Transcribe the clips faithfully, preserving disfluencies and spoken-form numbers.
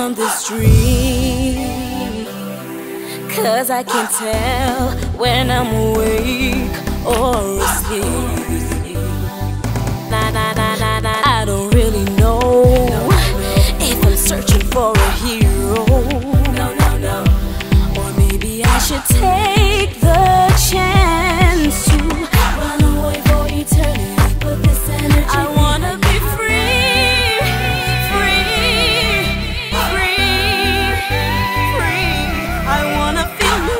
on this dream, 'cause I can tell when I'm awake or asleep. Nah, nah, nah, nah, nah. I don't really know if I'm searching for a hero. No, no, no. Or maybe I should take the chance to run away for eternity. But this energy, I wanna be free, free, free, free. I wanna feel new.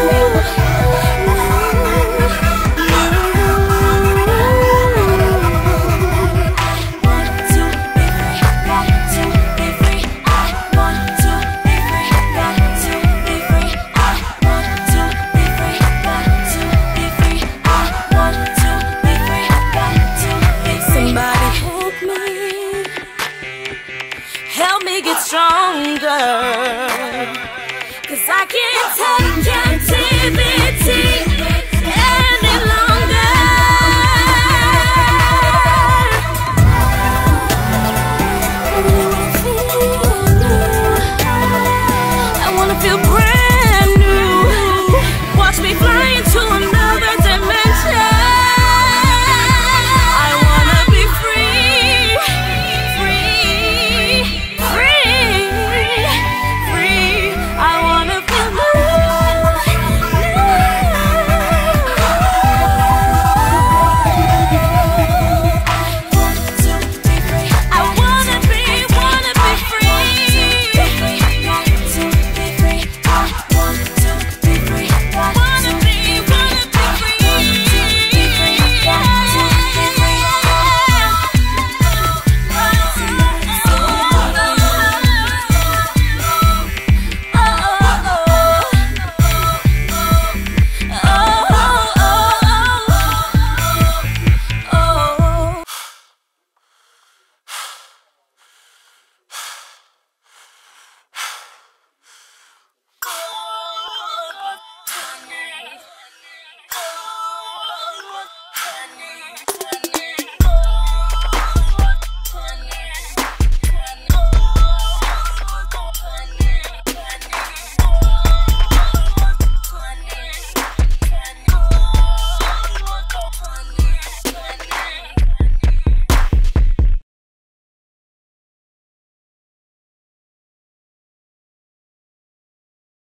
Help me get stronger, 'cause I can't take captivity.